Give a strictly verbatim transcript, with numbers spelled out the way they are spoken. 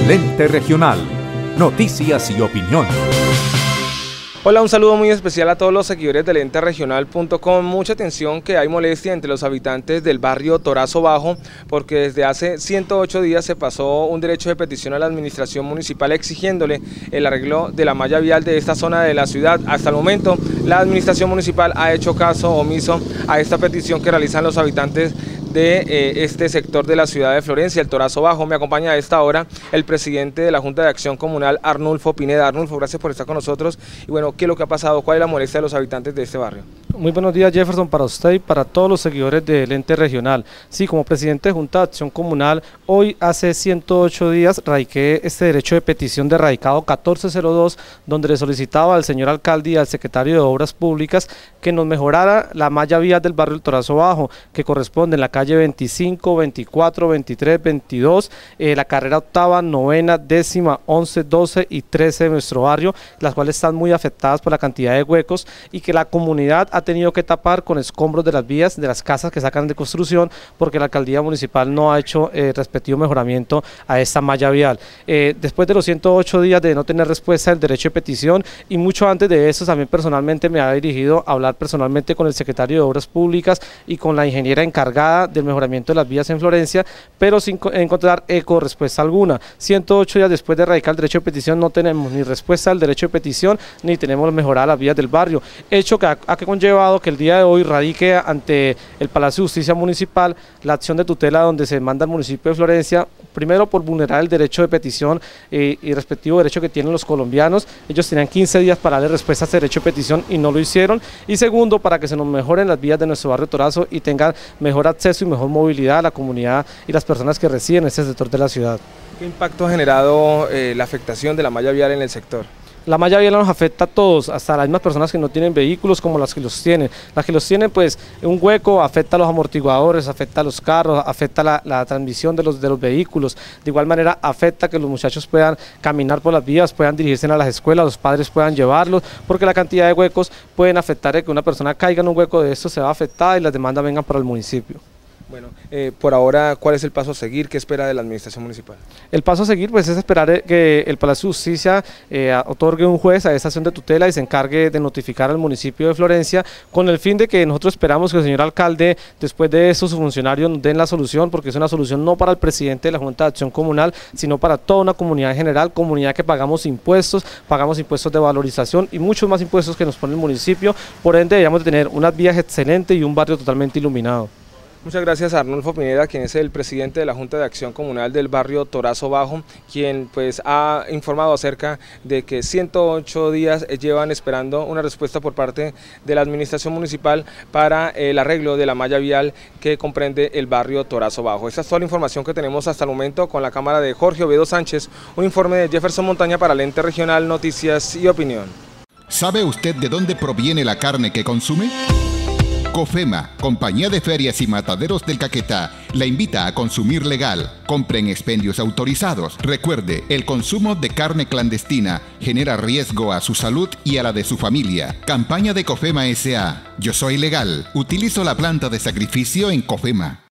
Lente Regional. Noticias y opinión. Hola, un saludo muy especial a todos los seguidores de lente regional punto com. Mucha atención que hay molestia entre los habitantes del barrio Torazo Bajo porque desde hace ciento ocho días se pasó un derecho de petición a la administración municipal exigiéndole el arreglo de la malla vial de esta zona de la ciudad. Hasta el momento la administración municipal ha hecho caso omiso a esta petición que realizan los habitantes de eh, este sector de la ciudad de Florencia, el Torazo Bajo. Me acompaña a esta hora el presidente de la Junta de Acción Comunal, Arnulfo Pineda. Arnulfo, gracias por estar con nosotros. Y bueno, ¿qué es lo que ha pasado? ¿Cuál es la molestia de los habitantes de este barrio? Muy buenos días, Jefferson, para usted y para todos los seguidores de Lente Regional. Sí, como presidente de Junta de Acción Comunal, hoy hace ciento ocho días radiqué este derecho de petición de radicado catorce cero dos, donde le solicitaba al señor alcalde y al secretario de Obras Públicas que nos mejorara la malla vial del barrio El Torazo Bajo, que corresponde en la calle veinticinco, veinticuatro, veintitrés, veintidós, eh, la carrera octava, novena, décima, once, doce y trece de nuestro barrio, las cuales están muy afectadas por la cantidad de huecos y que la comunidad ha tenido que tapar con escombros de las vías, de las casas que sacan de construcción, porque la alcaldía municipal no ha hecho el eh, respectivo mejoramiento a esta malla vial. Eh, después de los ciento ocho días de no tener respuesta del derecho de petición y mucho antes de eso, también personalmente me ha dirigido a hablar personalmente con el secretario de Obras Públicas y con la ingeniera encargada del mejoramiento de las vías en Florencia, pero sin encontrar eco respuesta alguna. ciento ocho días después de radicar el derecho de petición no tenemos ni respuesta al derecho de petición ni tenemos mejorar las vías del barrio, hecho que ha, ha conllevado que el día de hoy radique ante el Palacio de Justicia Municipal la acción de tutela donde se manda al municipio de Florencia, primero por vulnerar el derecho de petición eh, y respectivo derecho que tienen los colombianos. Ellos tenían quince días para darle respuesta a ese derecho de petición y no lo hicieron, y segundo para que se nos mejoren las vías de nuestro barrio Torazo y tengan mejor acceso y mejor movilidad a la comunidad y las personas que residen en este sector de la ciudad. ¿Qué impacto ha generado eh, la afectación de la malla vial en el sector? La malla vial nos afecta a todos, hasta las mismas personas que no tienen vehículos como las que los tienen. Las que los tienen, pues un hueco afecta a los amortiguadores, afecta a los carros, afecta la, la transmisión de los, de los vehículos. De igual manera afecta que los muchachos puedan caminar por las vías, puedan dirigirse a las escuelas, los padres puedan llevarlos, porque la cantidad de huecos pueden afectar a que una persona caiga en un hueco de esto, se va a afectar y las demandas vengan para el municipio. Bueno, eh, por ahora, ¿cuál es el paso a seguir? ¿Qué espera de la administración municipal? El paso a seguir pues es esperar que el Palacio de Justicia eh, otorgue un juez a esta acción de tutela y se encargue de notificar al municipio de Florencia, con el fin de que nosotros esperamos que el señor alcalde, después de eso, sus funcionarios nos den la solución, porque es una solución no para el presidente de la Junta de Acción Comunal, sino para toda una comunidad en general, comunidad que pagamos impuestos, pagamos impuestos de valorización y muchos más impuestos que nos pone el municipio. Por ende, debemos de tener unas vías excelentes y un barrio totalmente iluminado. Muchas gracias a Arnulfo Pineda, quien es el presidente de la Junta de Acción Comunal del barrio Torazo Bajo, quien pues ha informado acerca de que ciento ocho días llevan esperando una respuesta por parte de la administración municipal para el arreglo de la malla vial que comprende el barrio Torazo Bajo. Esta es toda la información que tenemos hasta el momento con la cámara de Jorge Ovedo Sánchez, un informe de Jefferson Montaña para Lente Regional, Noticias y Opinión. ¿Sabe usted de dónde proviene la carne que consume? COFEMA, Compañía de Ferias y Mataderos del Caquetá, la invita a consumir legal. Compre en expendios autorizados. Recuerde, el consumo de carne clandestina genera riesgo a su salud y a la de su familia. Campaña de COFEMA S A. Yo soy legal. Utilizo la planta de sacrificio en COFEMA.